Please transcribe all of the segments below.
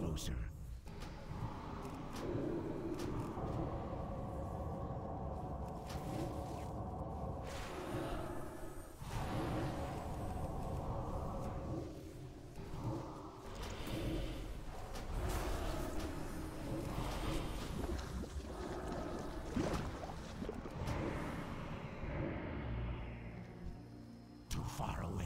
closer. Too far away.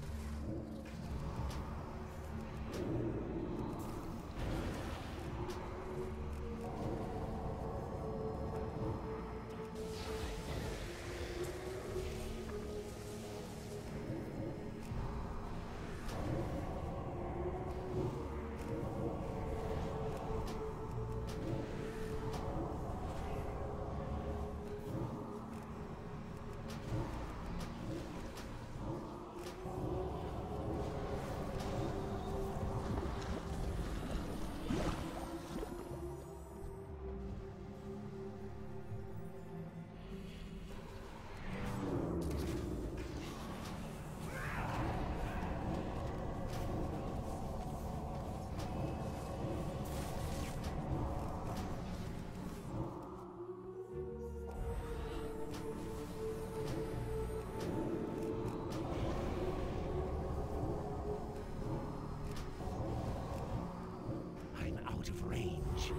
I'm out of range.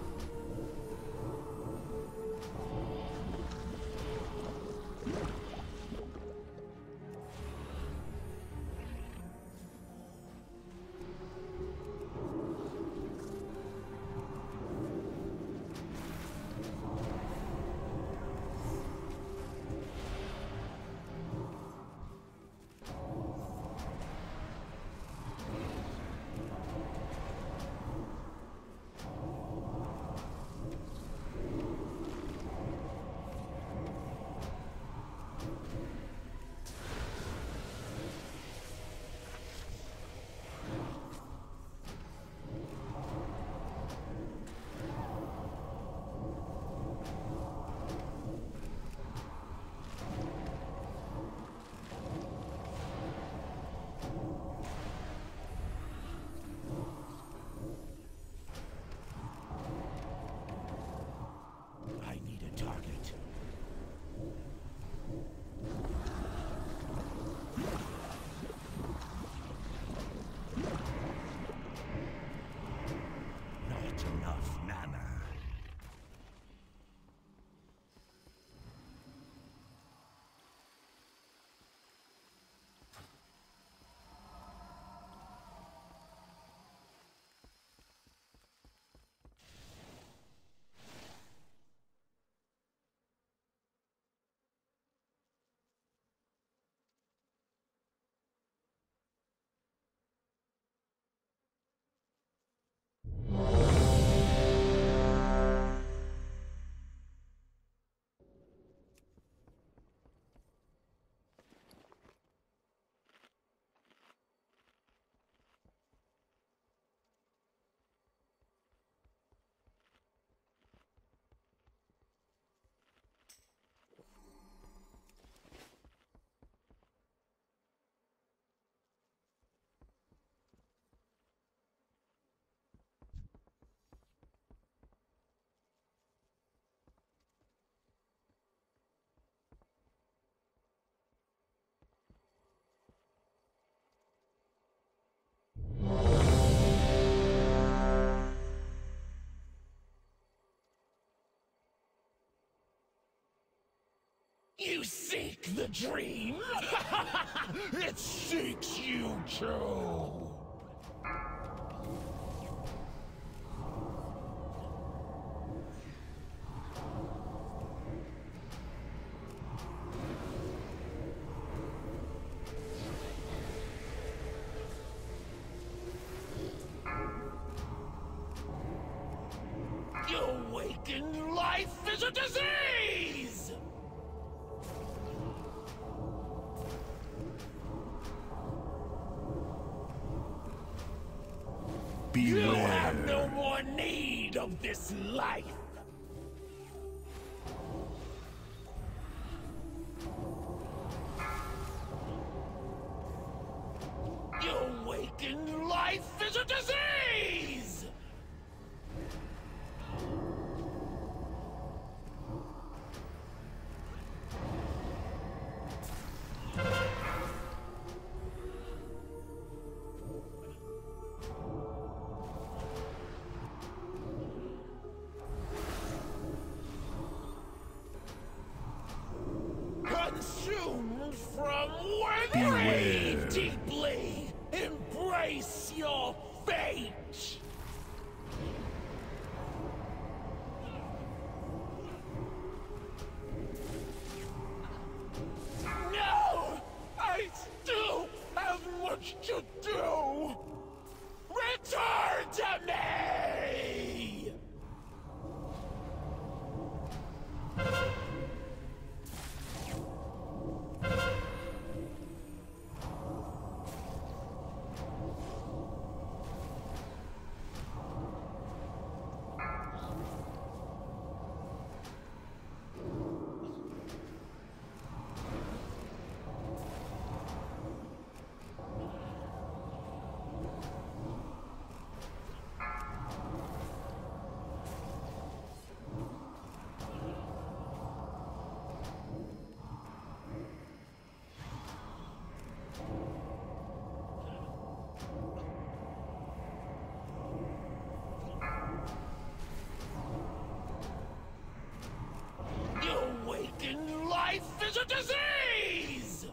I need a target. Not enough mana. You seek the dream? It seeks you too! You awaken life is a disease! Beware. You have no more need of this life. You awaken life is a disease! Breathe deeply. Embrace your fate. No! I still have much to do! Return to me! Awakened life is a disease!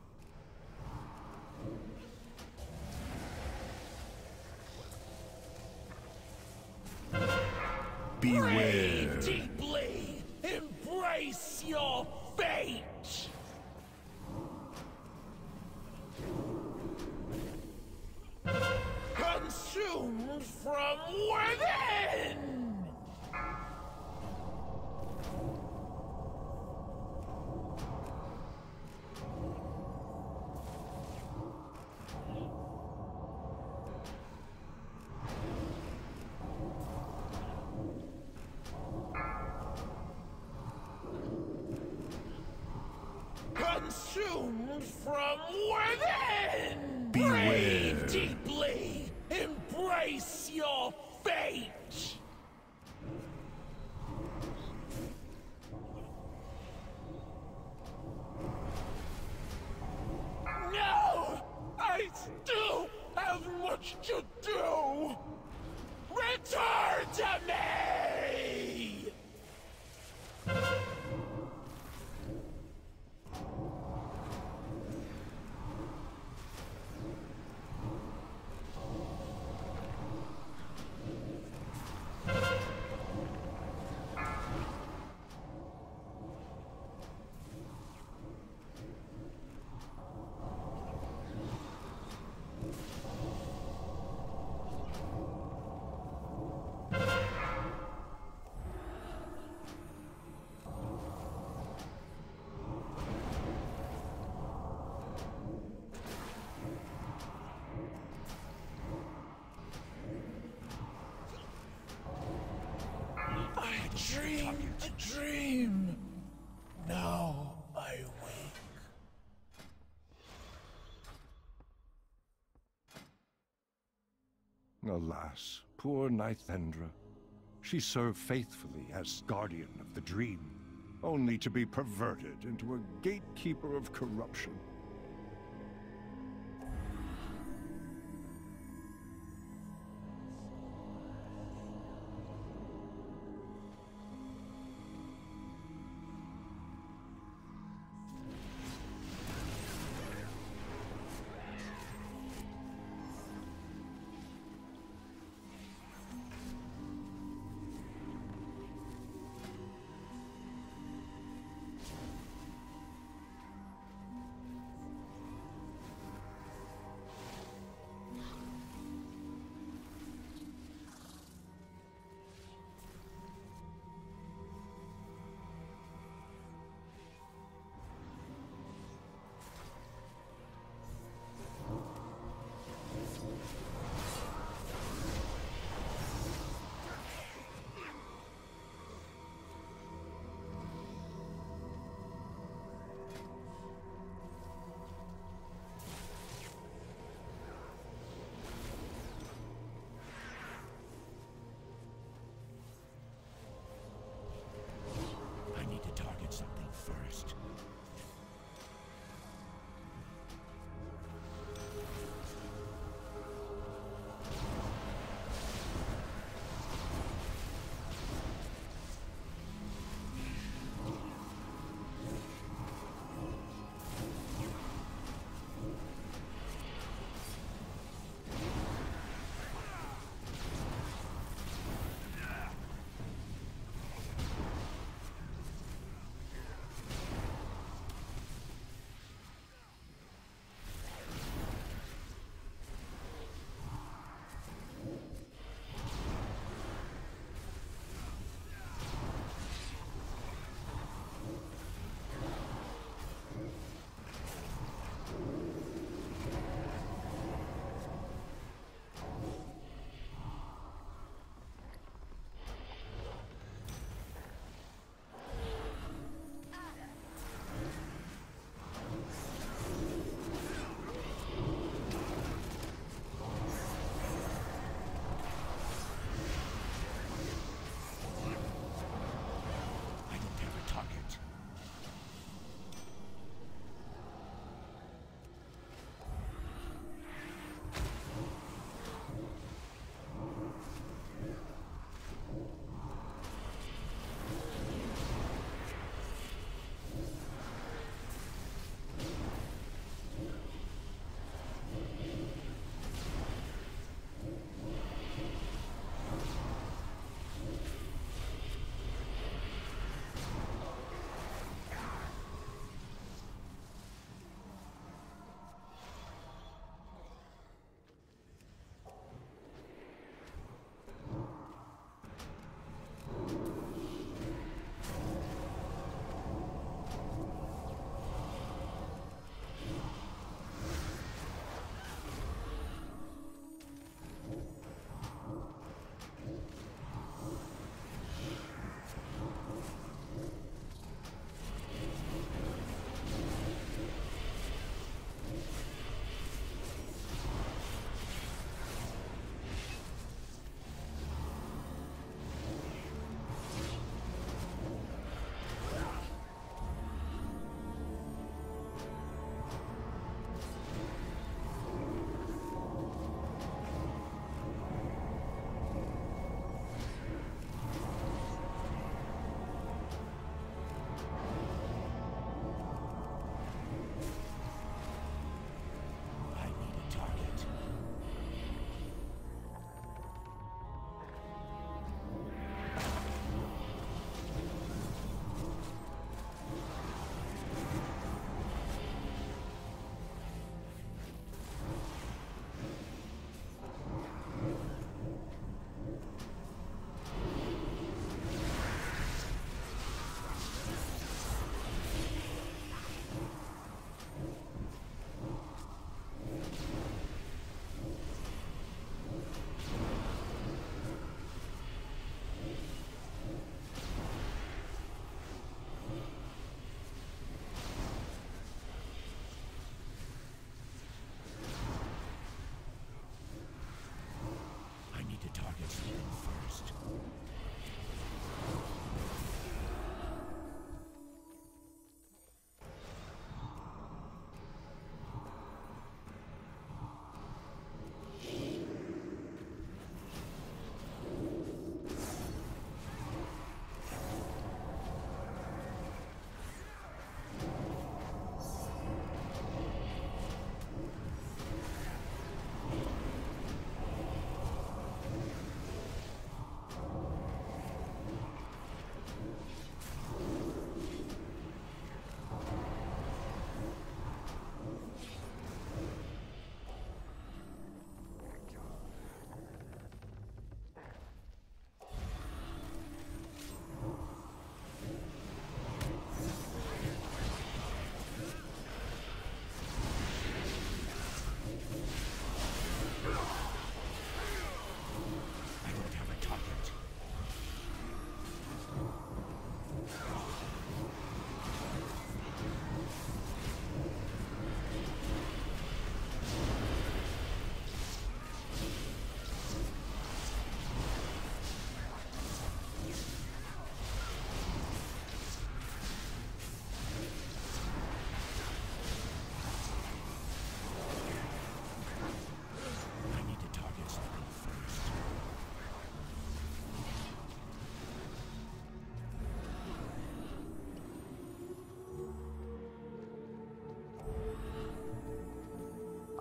Beware. Breathe deeply! Embrace your fate! Consumed from within! Consumed from within! Beware. Breathe deeply! Embrace your fate! No! I still have much to do! Return to me! I dreamed a dream. Now I wake. Alas, poor Nythendra. She served faithfully as guardian of the dream, only to be perverted into a gatekeeper of corruption.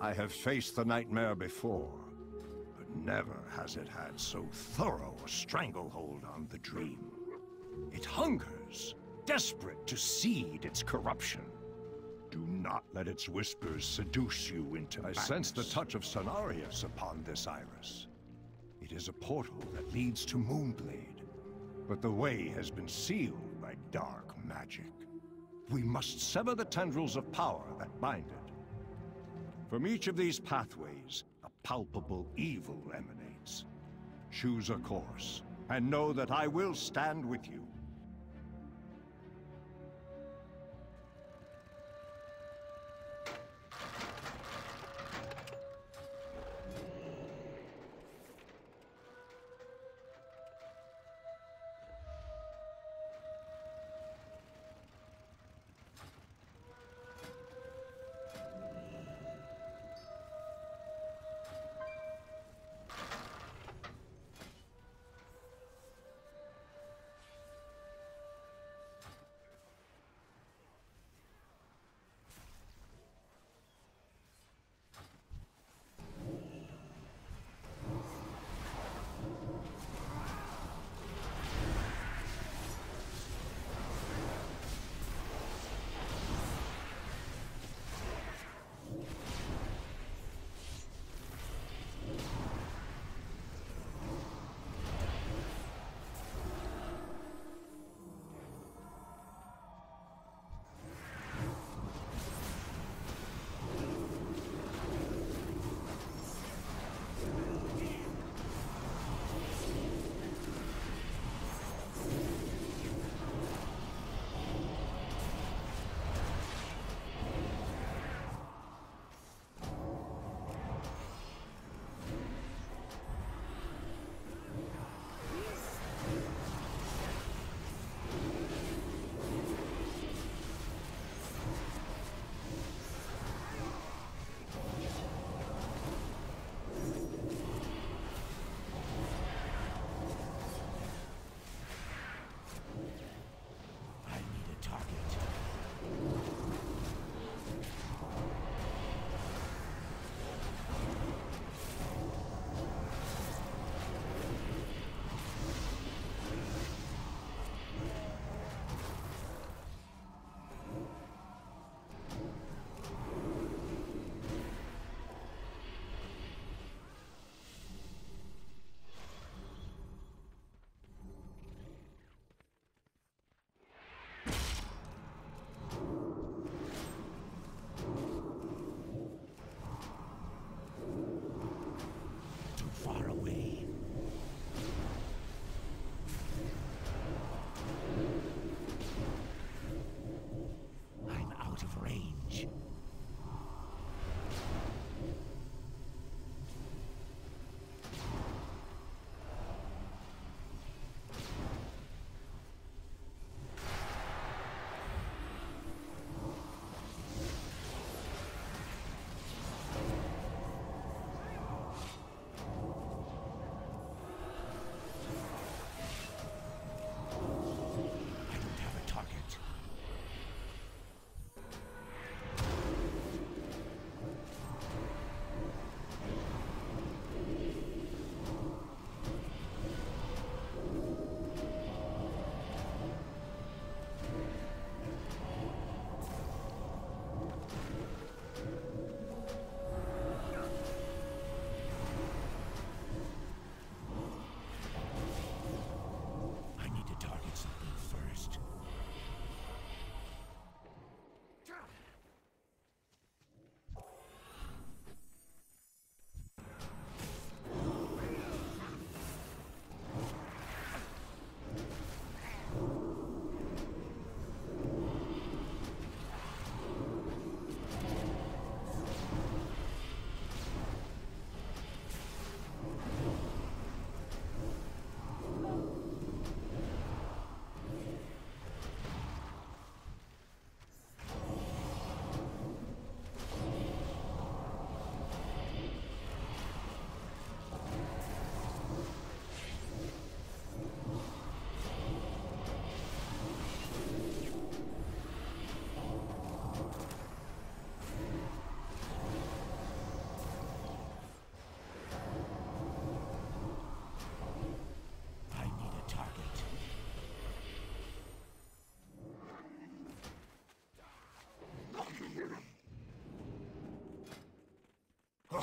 I have faced the nightmare before, but never has it had so thorough a stranglehold on the dream. It hungers, desperate to seed its corruption. Do not let its whispers seduce you into madness. I sense the touch of Cenarius upon this iris. It is a portal that leads to Moonblade, but the way has been sealed by dark magic. We must sever the tendrils of power that bind it. From each of these pathways, a palpable evil emanates. Choose a course, and know that I will stand with you.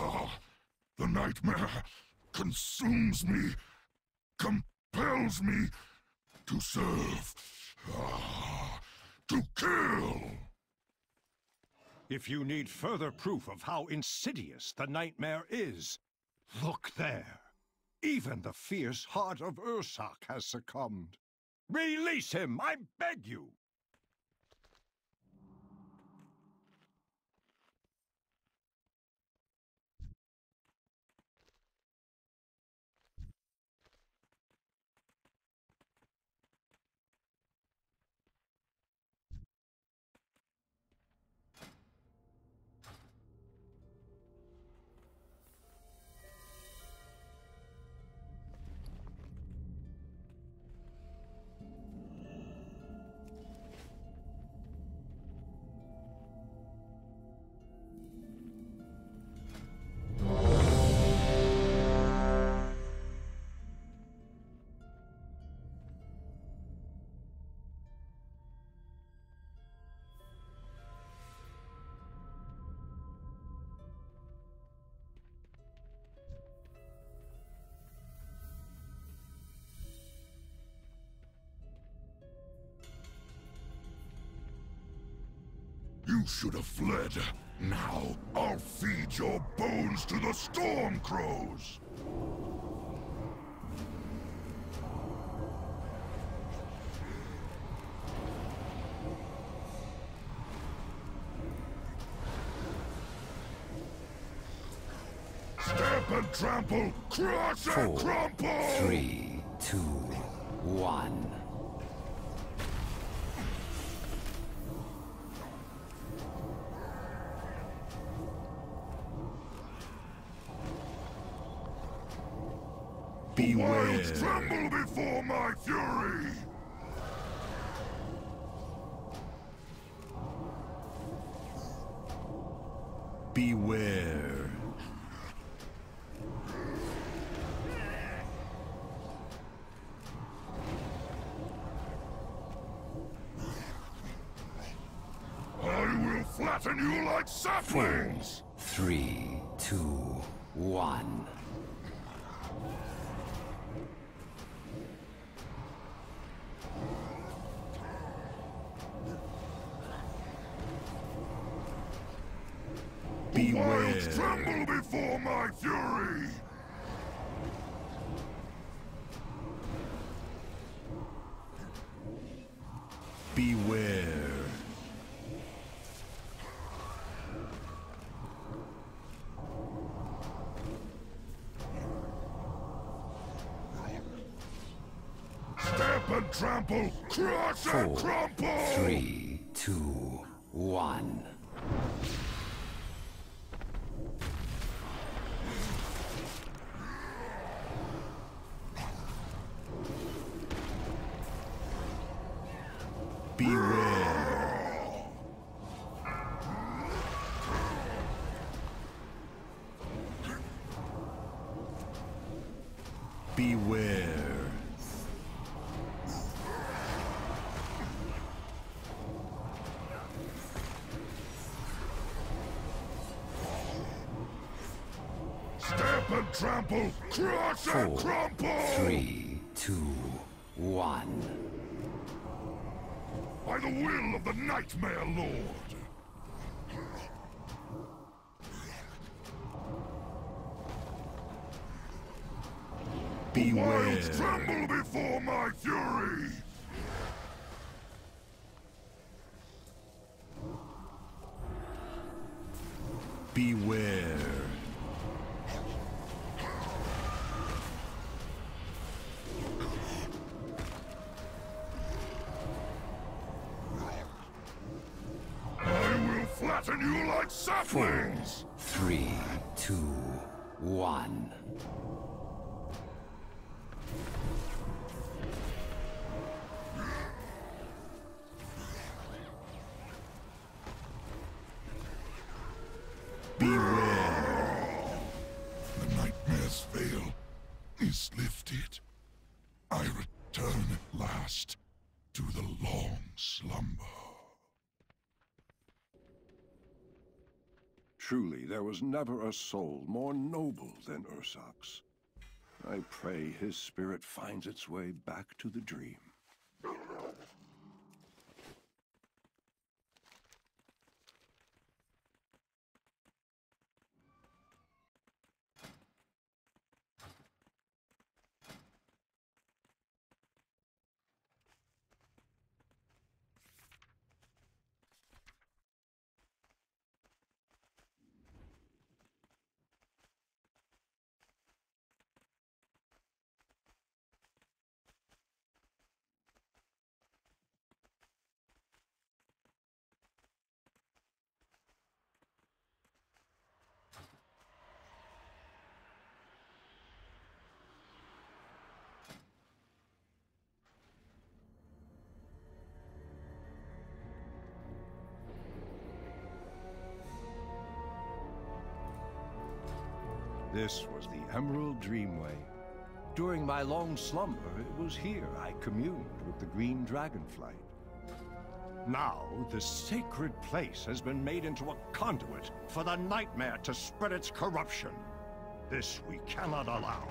The nightmare consumes me, compels me to serve, to kill. If you need further proof of how insidious the nightmare is, look there. Even the fierce heart of Ursak has succumbed. Release him, I beg you! You should have fled. Now, I'll feed your bones to the Storm Crows! Stamp and trample, crush and crumple! 3, 2, 1. Beware! Wilds tremble before my fury! Beware. I will flatten you like saplings! 3, 2, 1. Wilds tremble before my fury! Beware. Stamp and trample, crush and 4, crumple! 3, 2, 1. Beware. Beware. Stamp and trample, crush and 4, crumple! 3, 2, 1. By the will of the Nightmare Lord! Beware. Wilds tremble before my fury! Beware. Flatten you like saplings! 3, 2, 1. Beware. The nightmare's veil is lifted. I return at last to the long slumber. Truly, there was never a soul more noble than Ursox. I pray his spirit finds its way back to the dream. This was the Emerald Dreamway. During my long slumber, it was here I communed with the Green Dragonflight. Now, the sacred place has been made into a conduit for the nightmare to spread its corruption. This we cannot allow.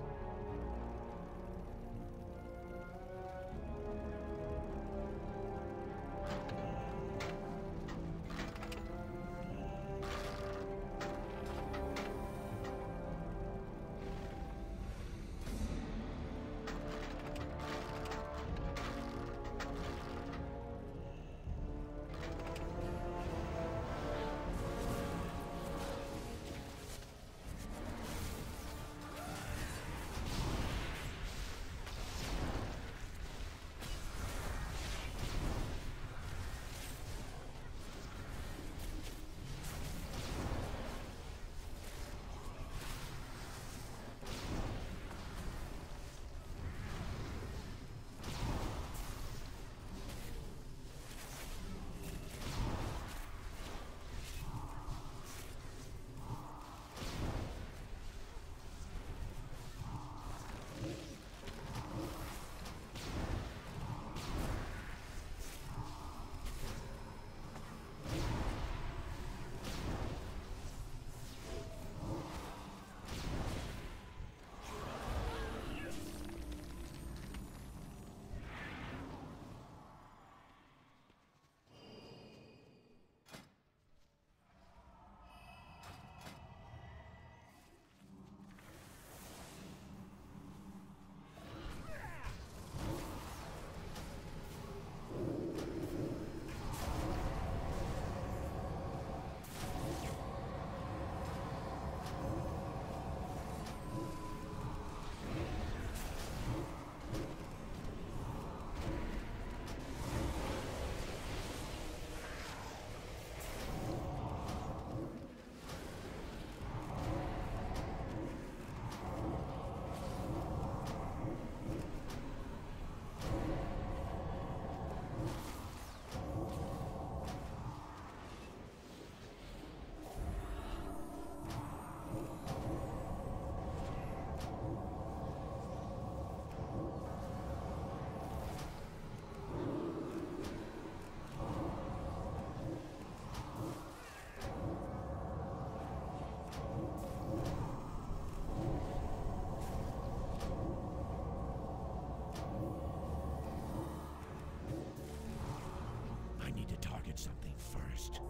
Something first.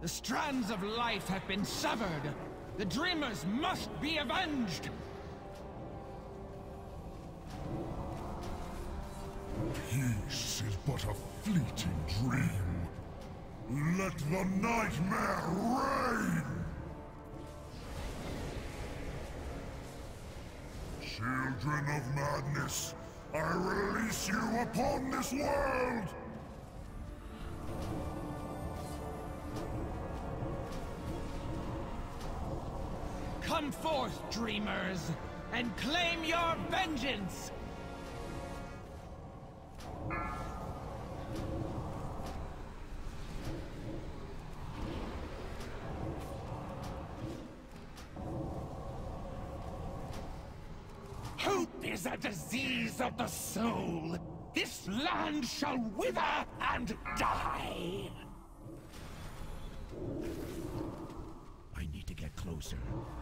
The strands of life have been severed. The Dreamers must be avenged! Peace is but a fleeting dream. Let the nightmare reign! Children of madness, I release you upon this world! Come forth, Dreamers, and claim your vengeance! Hope is a disease of the soul. This land shall wither and die. I need to get closer.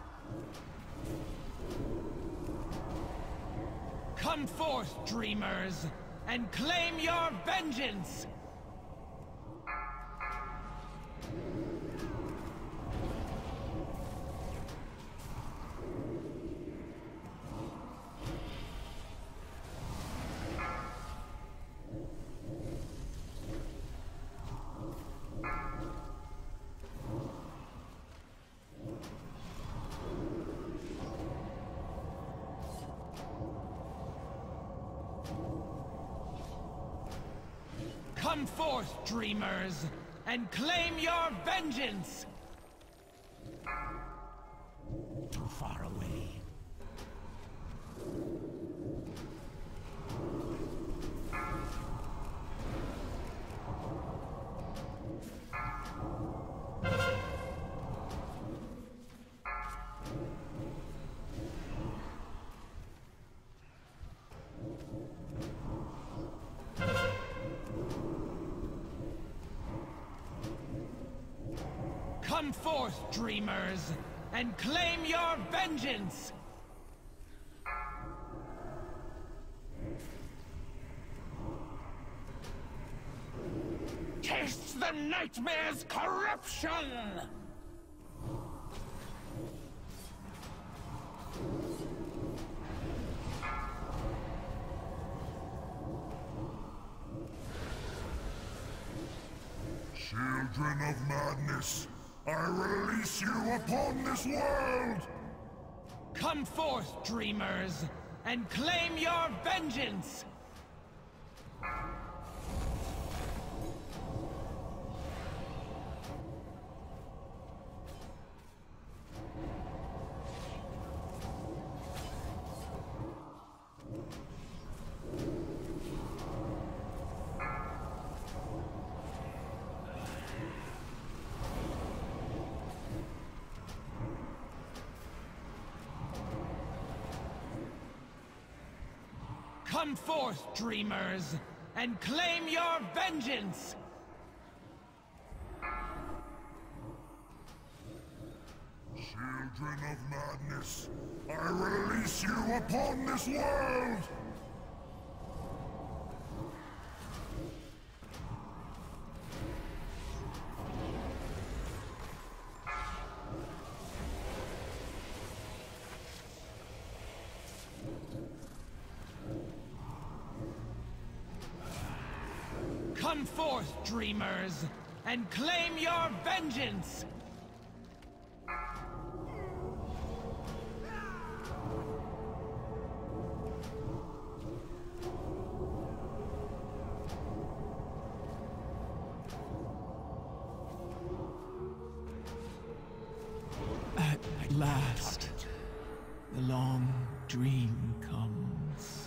Come forth, Dreamers, and claim your vengeance! Come forth, Dreamers, and claim your vengeance! Too far away. Come forth, Dreamers, and claim your vengeance! Taste the nightmare's corruption! Children of madness, I release you upon this world! Come forth, Dreamers, and claim your vengeance! Come forth, Dreamers, and claim your vengeance! Children of madness, I release you upon this world! Come forth, Dreamers, and claim your vengeance! At last, the long dream comes.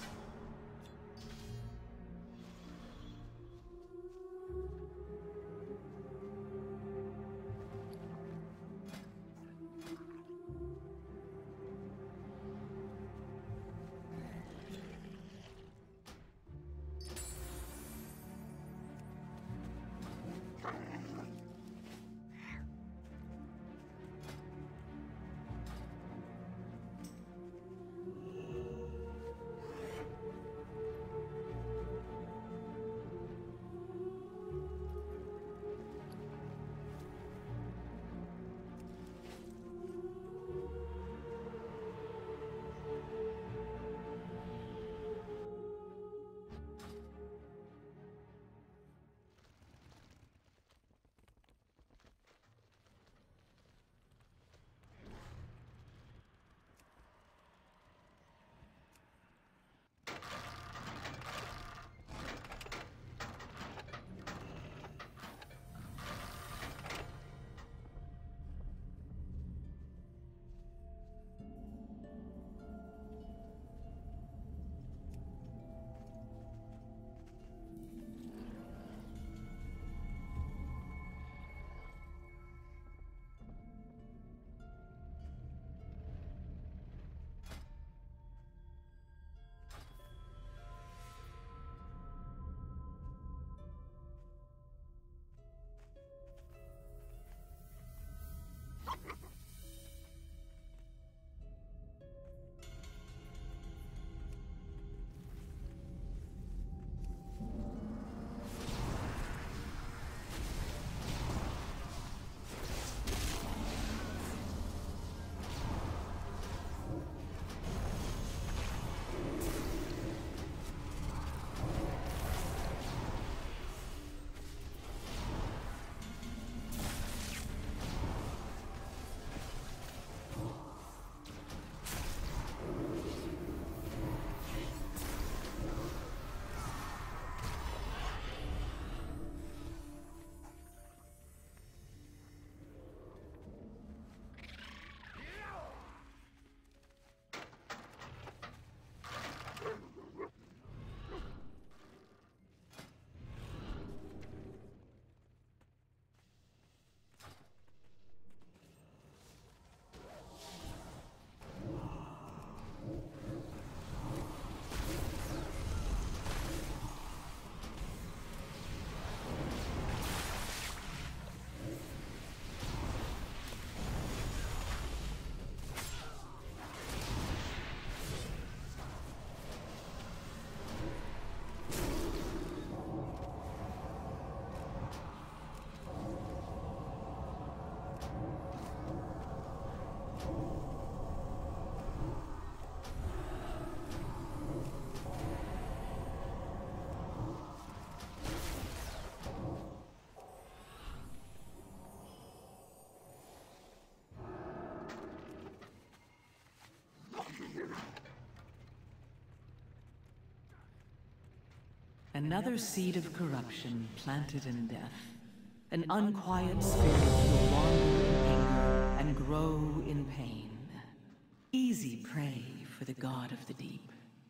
Another seed of corruption planted in death. An unquiet spirit will wander in anger and grow in pain. Easy prey for the god of the deep.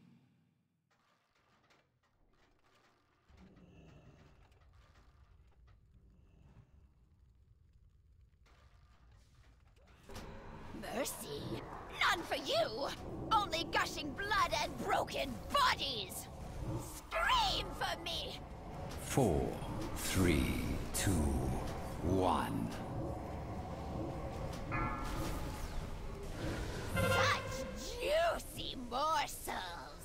Mercy? None for you! Only gushing blood and broken bodies! Scream for me! 4, 3, 2, 1. Such juicy morsels!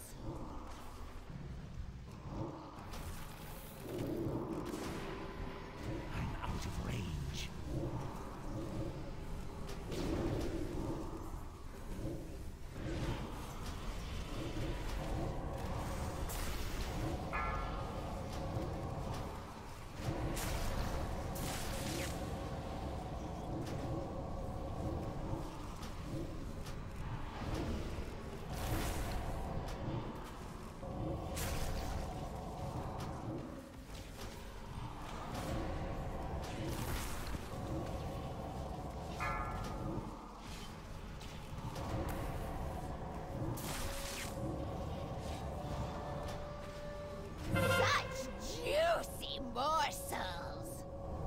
I'm out of range. Such juicy morsels!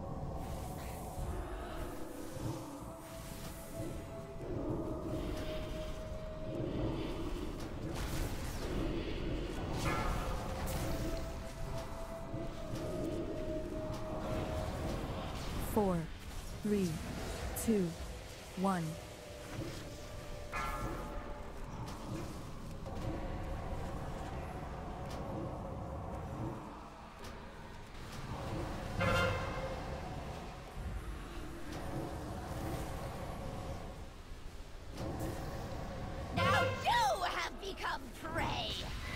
4, 3, 2, 1. Now you have become prey!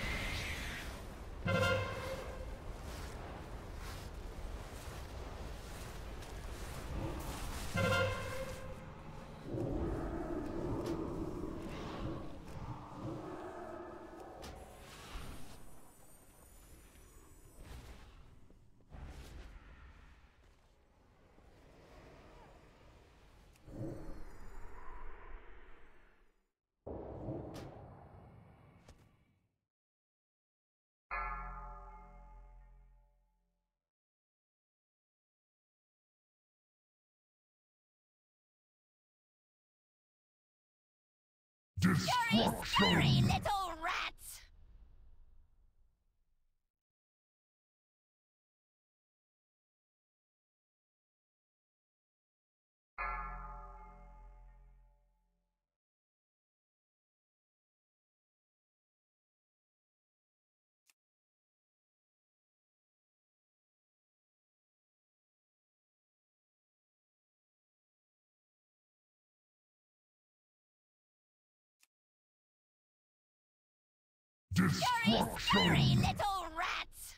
Hurry, Destruction! little rats! Hurry, Destruction! little rats!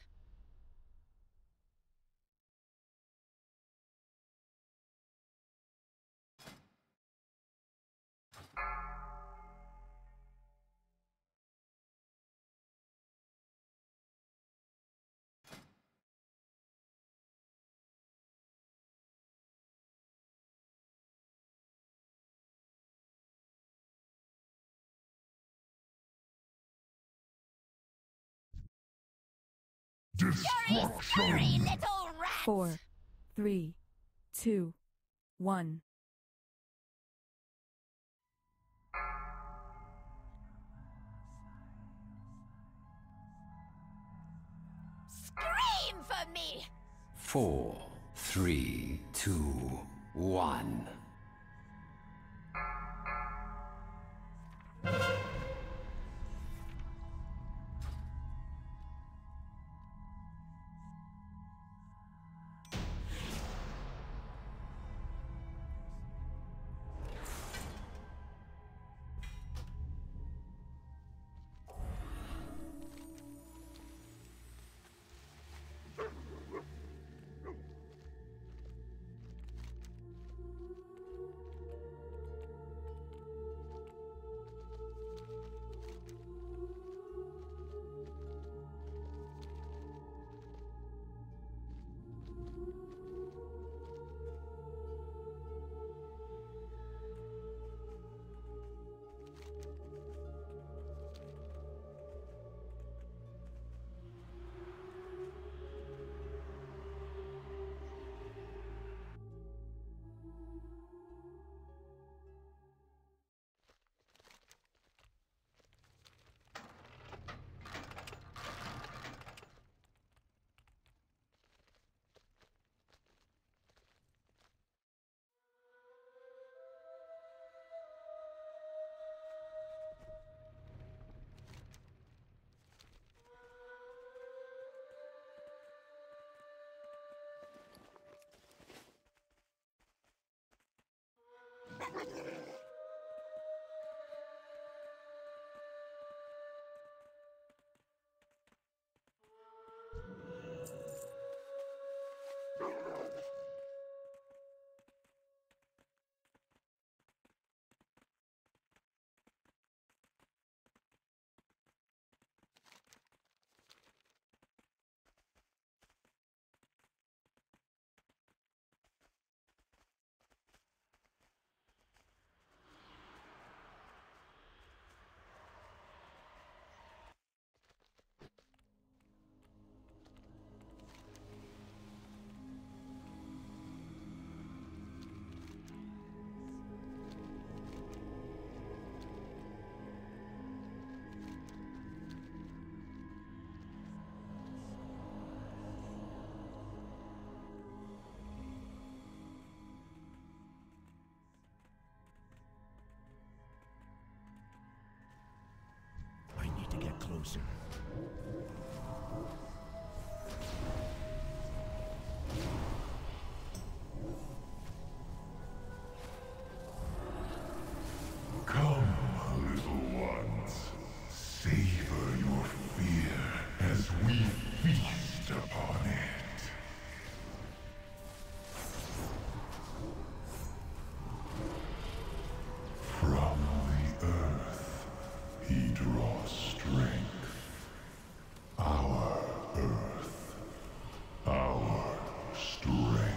Hurry, Destruction! little rats! 4, 3, 2, 1. Scream for me! 4, 3, 2, 1. I need to get closer. Come, little ones. Savor your fear as we feast upon it. From the earth, he draws strength. Our earth, our strength.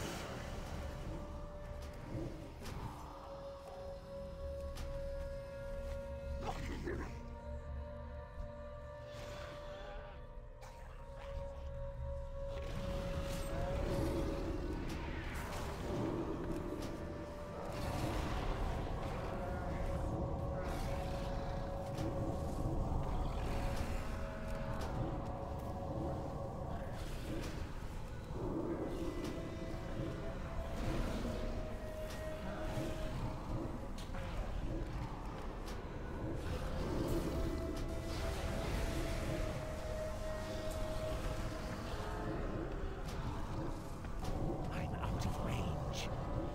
I'm out of range.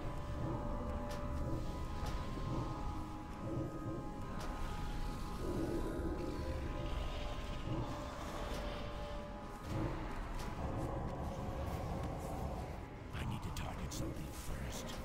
I need to target something first.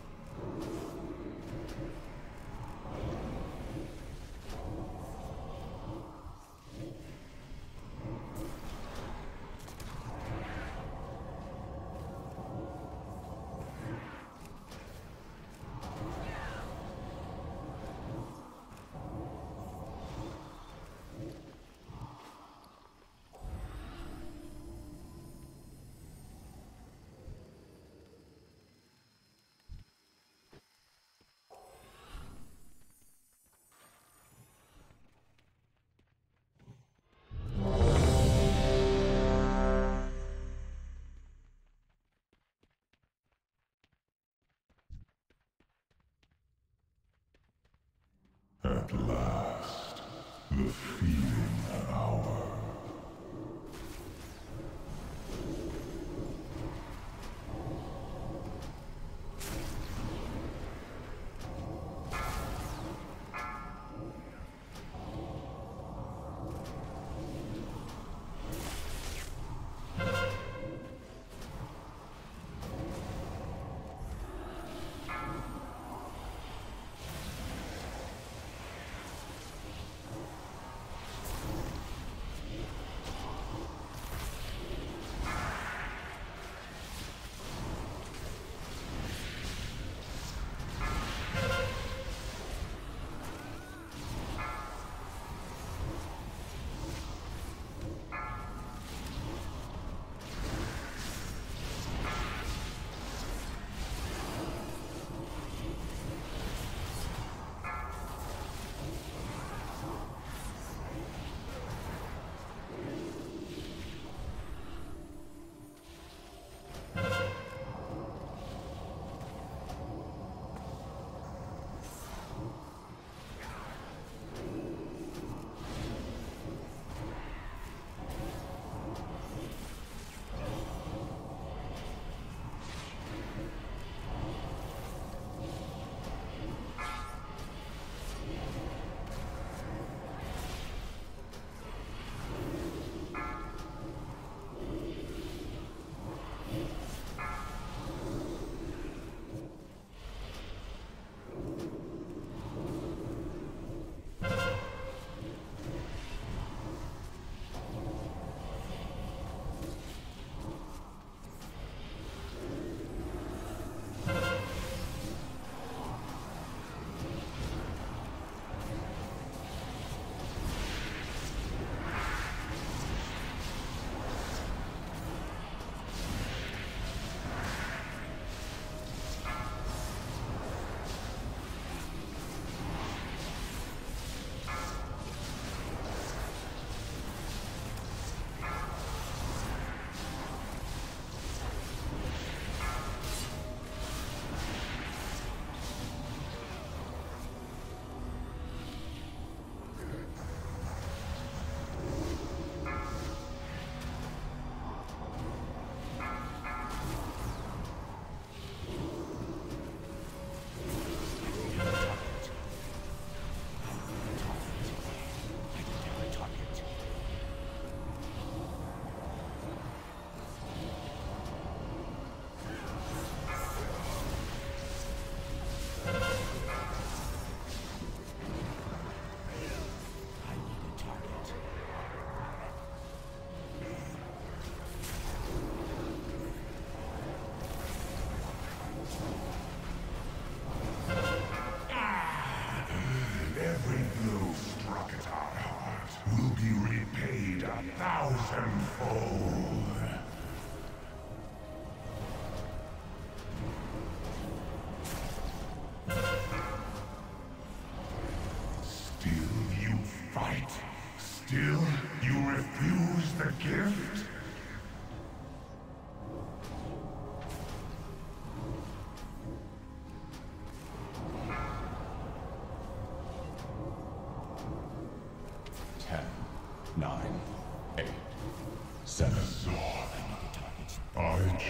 At last, the feeding hour.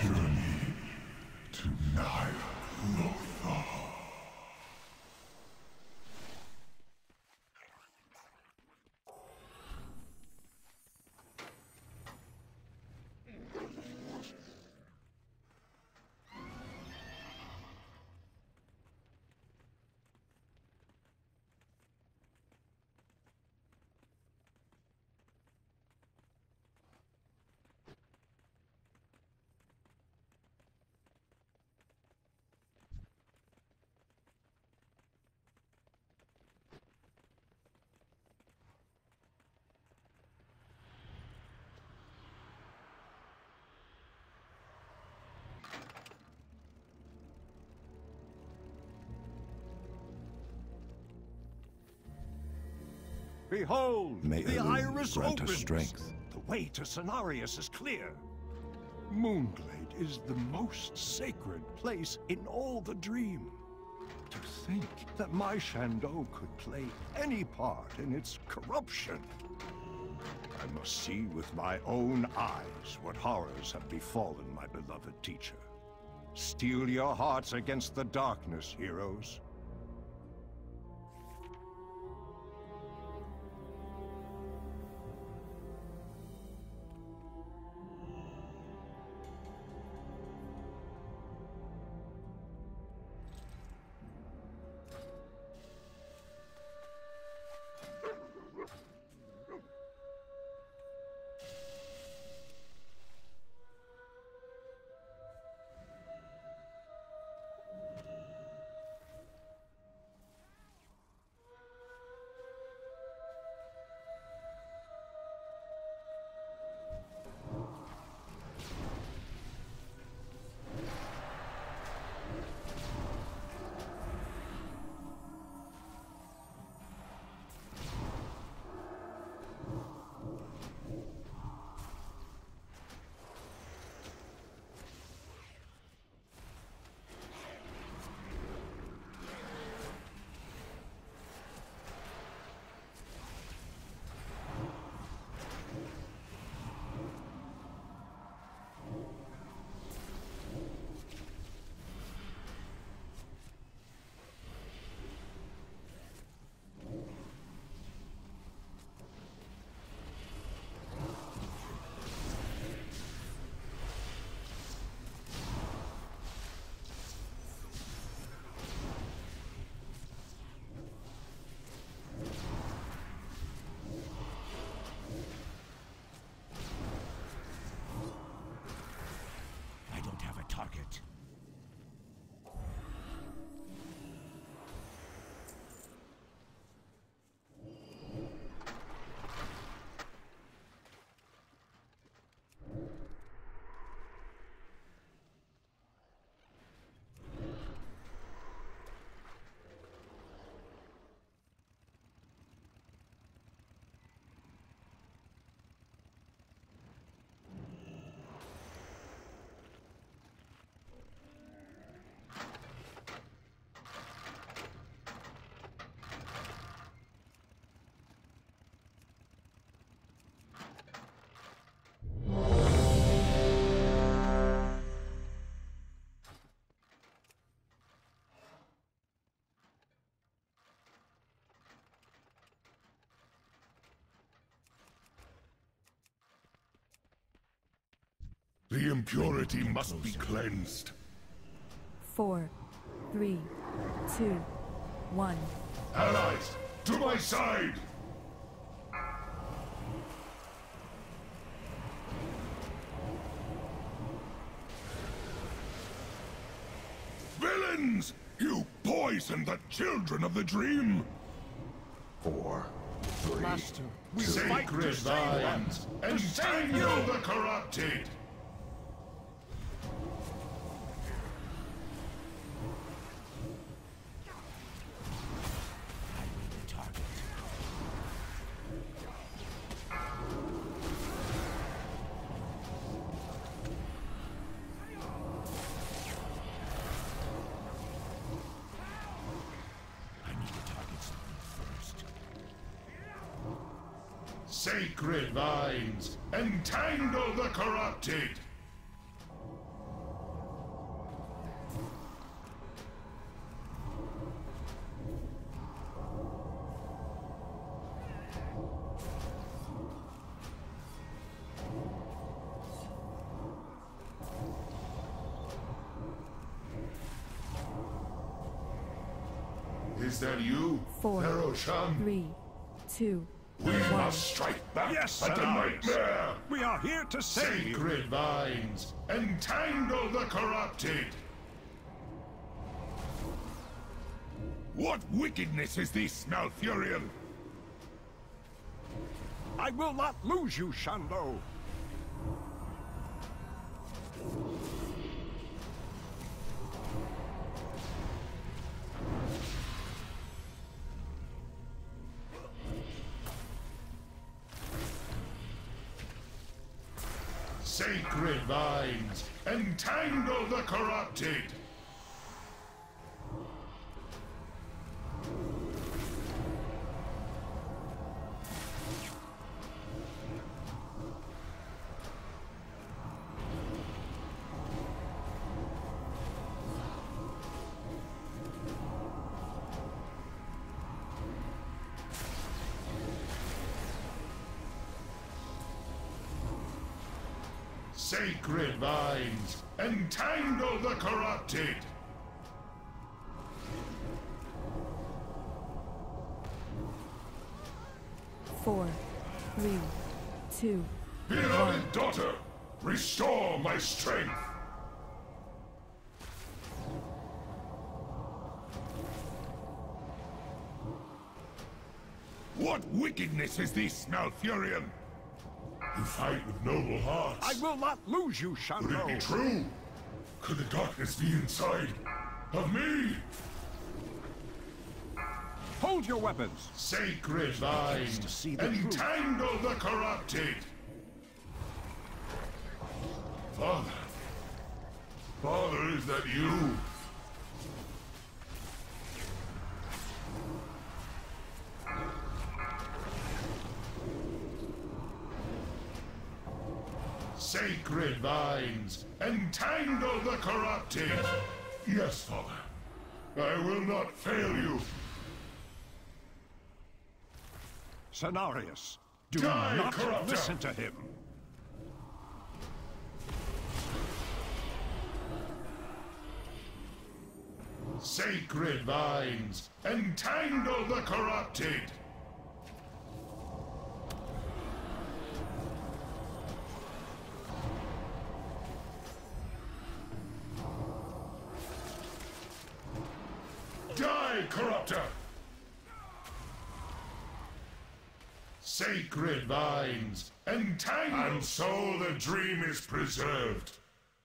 tyranny to Nihil Lothar. Behold, May the Elune iris grant us opens. strength. The way to Cenarius is clear. Moonglade is the most sacred place in all the dream. To think that my Shandow could play any part in its corruption. I must see with my own eyes what horrors have befallen my beloved teacher. Steel your hearts against the darkness, heroes. Target. The impurity must be cleansed. 4, 3, 2, 1. Allies, to my side! Villains! You poisoned the children of the dream! 4, 3, Master, we sacred fight to save vines, entangle the corrupted! Sacred vines, entangle the corrupted! Is that you, 4, Pharaoh-Shan? 3, 2, We 1. must strike back Yes, at the Cenarius. nightmare! We are here to save you. Sacred vines, entangle the corrupted! What wickedness is this, Malfurion? I will not lose you, Shan'do. Sacred vines, entangle the corrupted! Sacred vines, entangle the corrupted! 4, 3, 2, Beloved daughter, restore my strength! What wickedness is this, Malfurion? You fight with noble hearts. I will not lose you, Could it be Shan'do. true? Could the darkness be inside of me? Hold your weapons. Sacred vines, to see the truth. entangle the corrupted! Father. Father, is that you? Sacred vines, entangle the corrupted! Yes, Father. I will not fail you. Cenarius, do Die, not corruptor! listen to him. Sacred vines, entangle the corrupted! Die, corruptor! Sacred vines, entangle! And so the dream is preserved.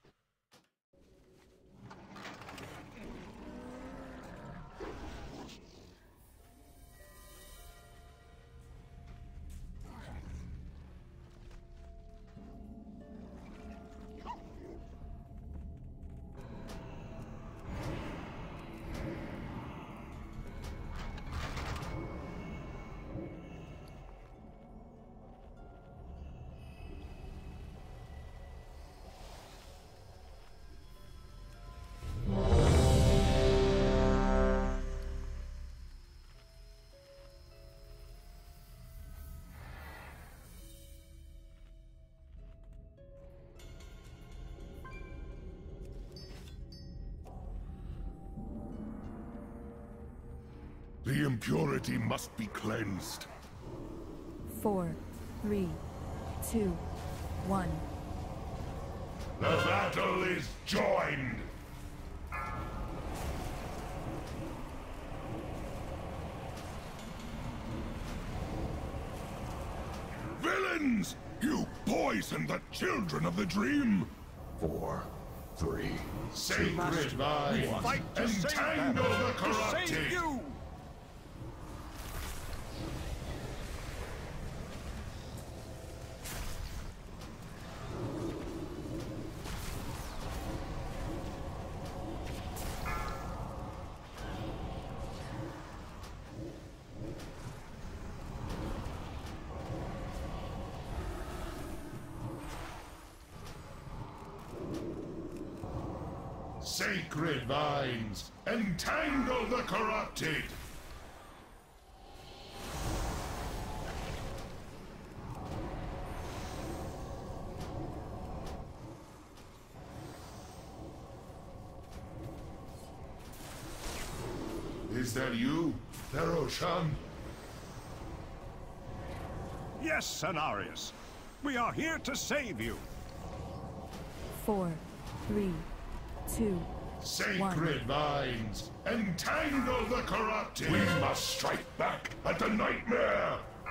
The impurity must be cleansed. 4, 3, 2, 1. The battle is joined! Villains! You poisoned the children of the dream! 4, 3, Sacred vines, Fight to save them. entangle the To corrupted! save you. Sacred vines, entangle the corrupted! Is that you, Pharaoh-Shan? Yes, Cenarius. We are here to save you. 4, 3, 2, Sacred vines, entangle the corrupted! We must strike back at the nightmare!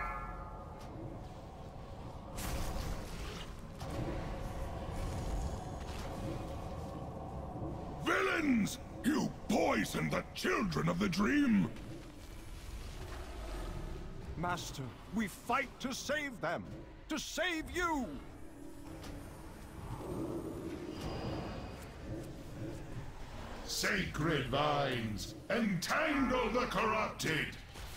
Villains! You poisoned the children of the dream! Master, we fight to save them. To save you! Sacred vines, entangle the corrupted!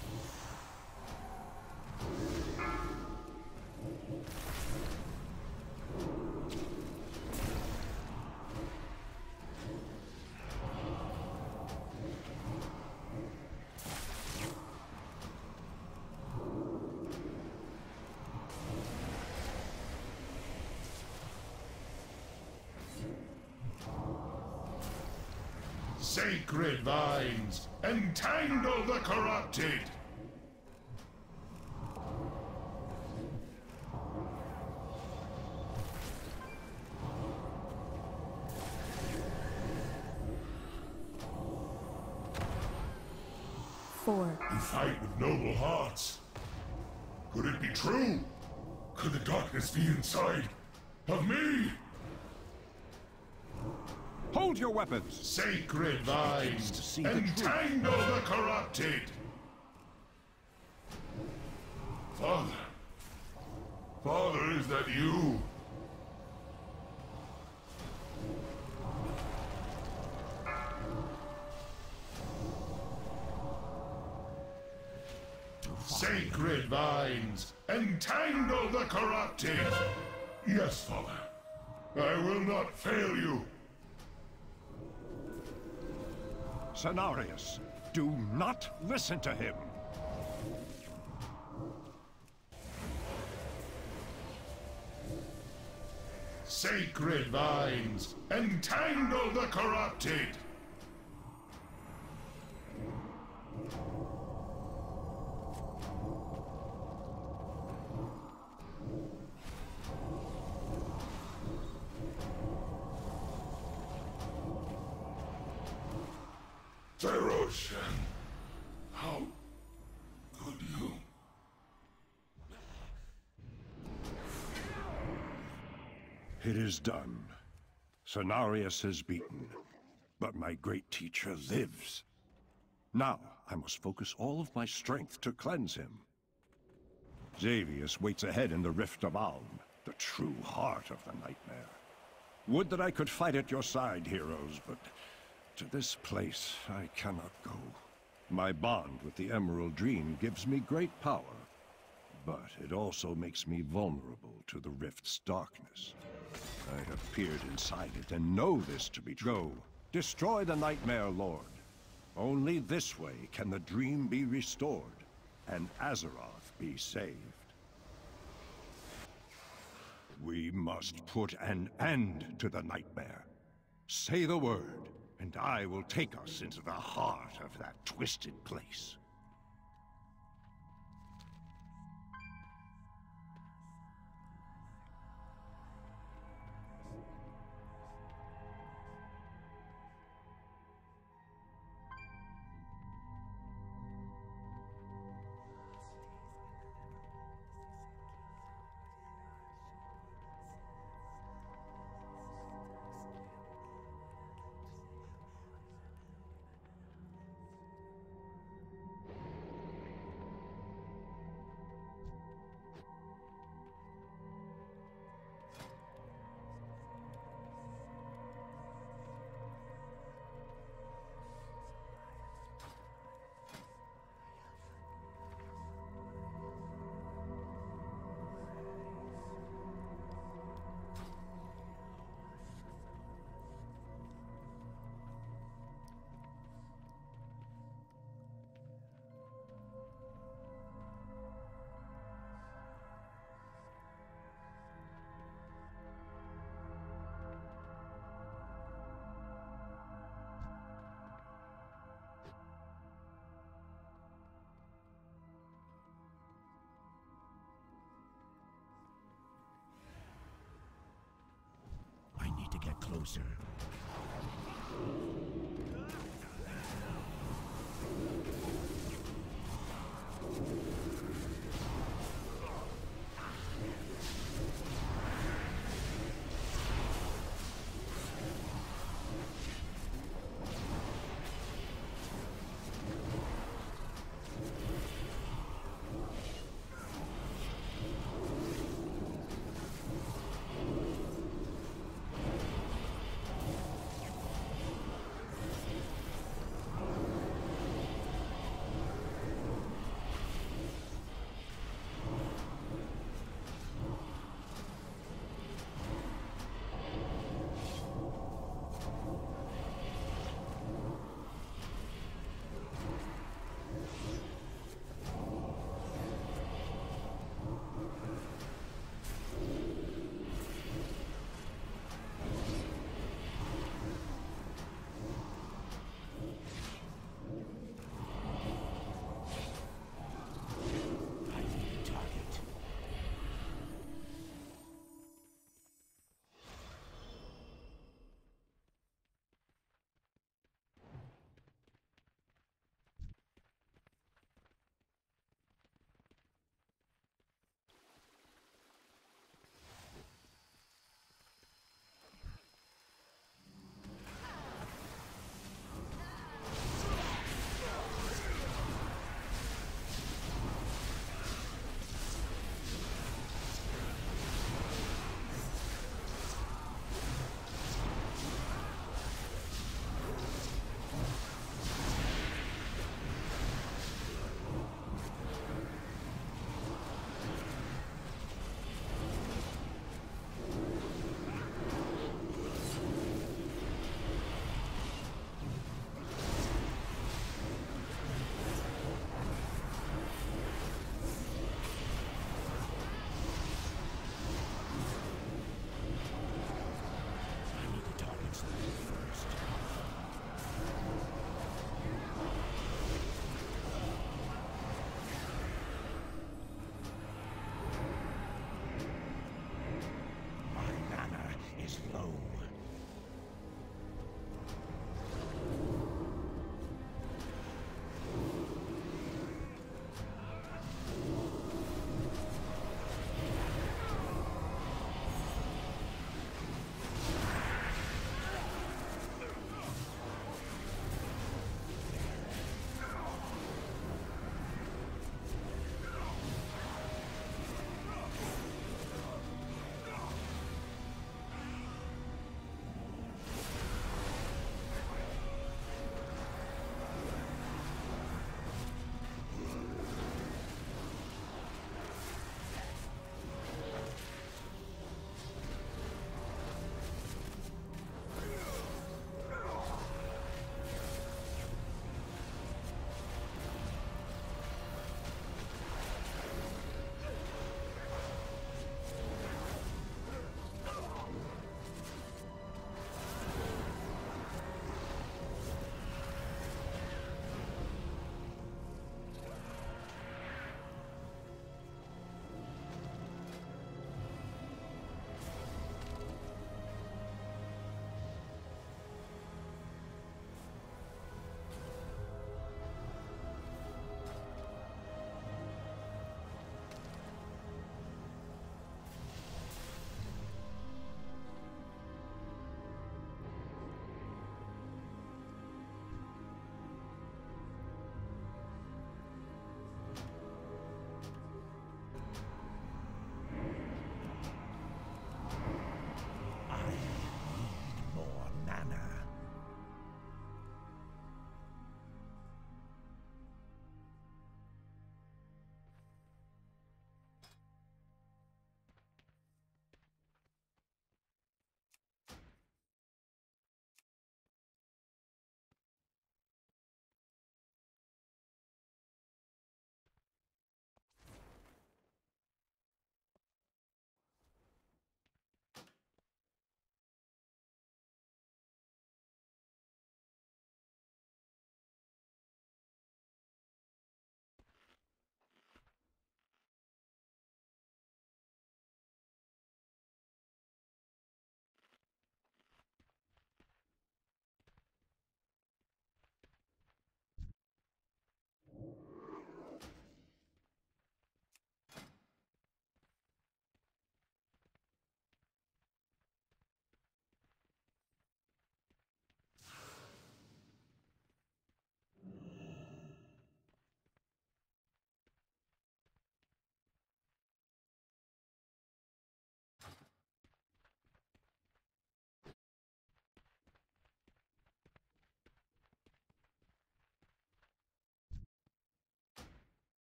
Sacred vines, entangle the corrupted! You fight with noble hearts. Could it be true? Could the darkness be inside of me? Hold your weapons! Sacred vines, to see the entangle the corrupted! Father. Father, is that you? Sacred vines, entangle the corrupted! Yes, Father. I will not fail you. Cenarius, do not listen to him! Sacred vines, entangle the corrupted! Pharaoh-Shan, how could you? It is done. Cenarius is beaten, but my great teacher lives. Now, I must focus all of my strength to cleanse him. Xavius waits ahead in the Rift of Alm, the true heart of the nightmare. Would that I could fight at your side, heroes, but to this place I cannot go. My bond with the Emerald Dream gives me great power, but it also makes me vulnerable to the Rift's darkness. I have peered inside it and know this to be true. Go, destroy the Nightmare Lord. Only this way can the dream be restored, and Azeroth be saved. We must put an end to the nightmare. Say the word, and I will take us into the heart of that twisted place. closer.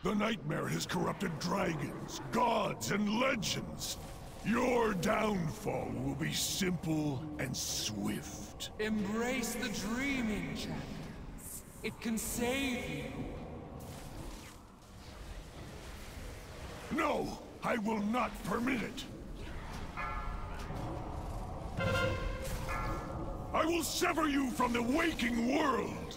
The Nightmare has corrupted dragons, gods, and legends. Your downfall will be simple and swift. Embrace the dreaming, champions. It can save you. No, I will not permit it. I will sever you from the waking world.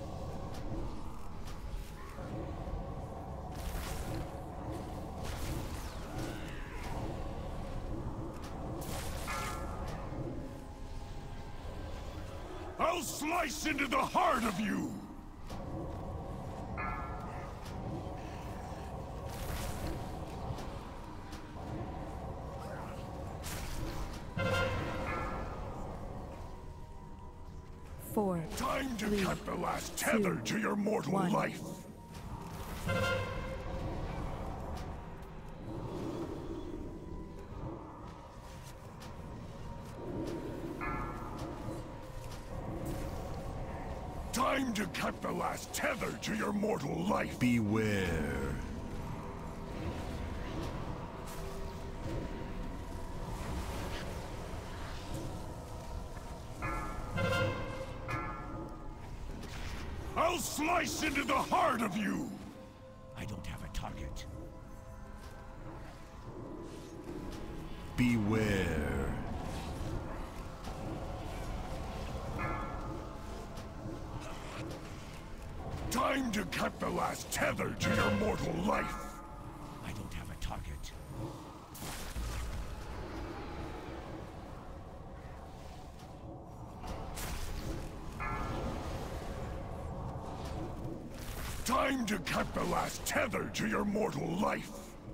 I'll slice into the heart of you! Four. Time to three, cut the last tether to your mortal one. life! Time to cut the last tether to your mortal life! Beware. I'll slice into the heart of you! I don't have a target. Beware. Time to cut the last tether to your mortal life! I don't have a target. Time to cut the last tether to your mortal life!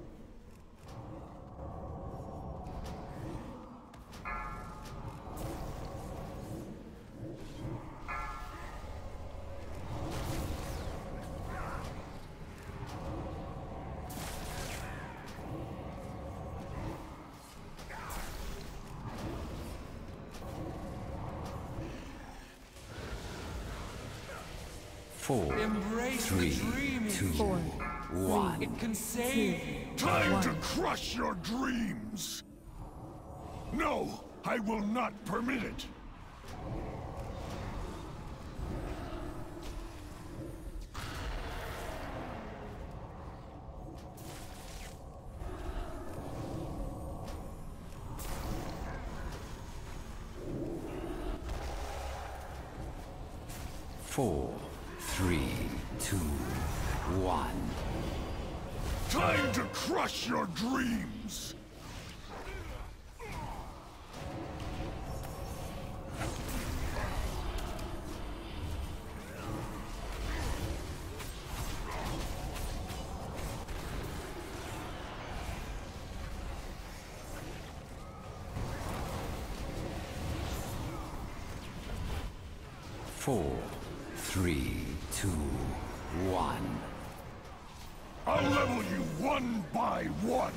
Four, Embrace three, the dreaming. two, Four, one. It can save you. Time to crush your dreams! No, I will not permit it! Four, three, two, one. Time to crush your dreams! Four, three, two, one. I'll level you one by one!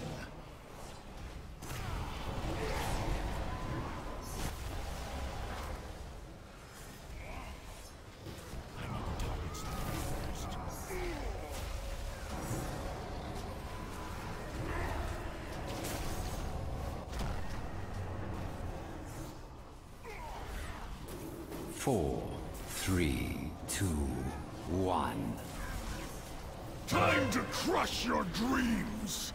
I need the targets first. Four, three, two, one. Time to crush your dreams!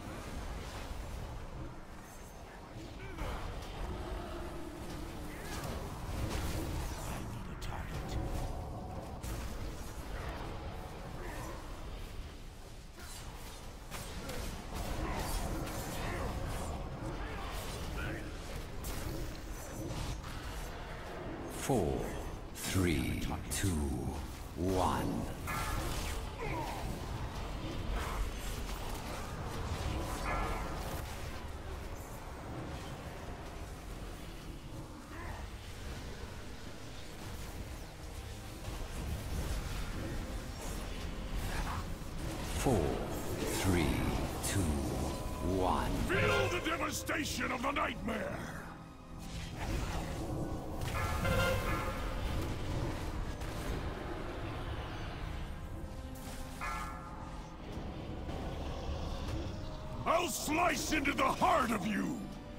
I need a target. Four, three, two, one. Four, three, two, one. Feel the devastation of the Nightmare! I'll slice into the heart of you!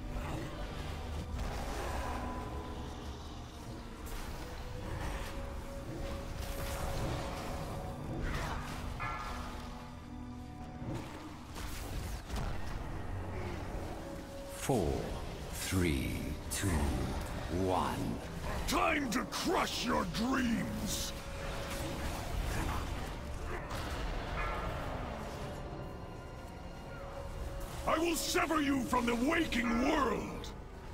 Four, three, two, one. Time to crush your dreams! I will sever you from the waking world!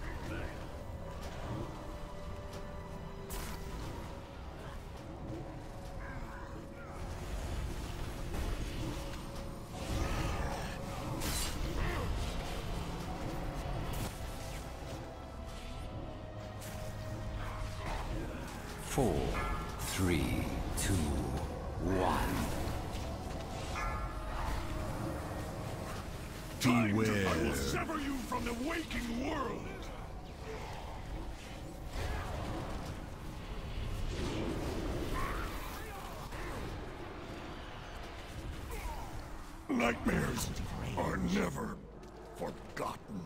Four, three, two, one. Beware. I will sever you from the waking world! Nightmares are never forgotten.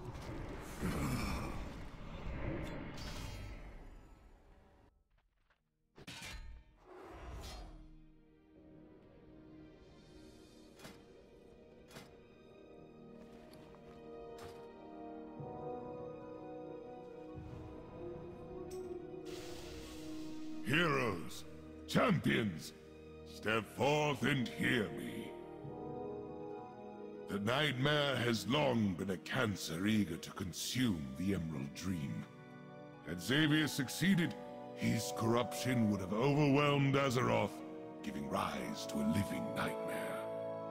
Heroes, champions, step forth and hear me. The Nightmare has long been a cancer eager to consume the Emerald Dream. Had Xavier succeeded, his corruption would have overwhelmed Azeroth, giving rise to a living nightmare.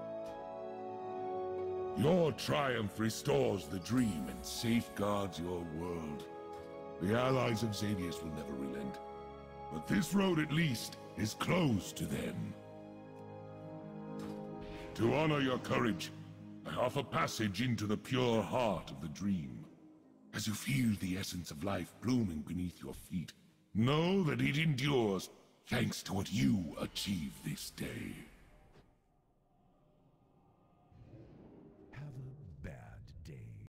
Your triumph restores the dream and safeguards your world. The allies of Xavier's will never relent. But this road, at least, is closed to them. To honor your courage, I offer passage into the pure heart of the dream. As you feel the essence of life blooming beneath your feet, know that it endures thanks to what you achieve this day.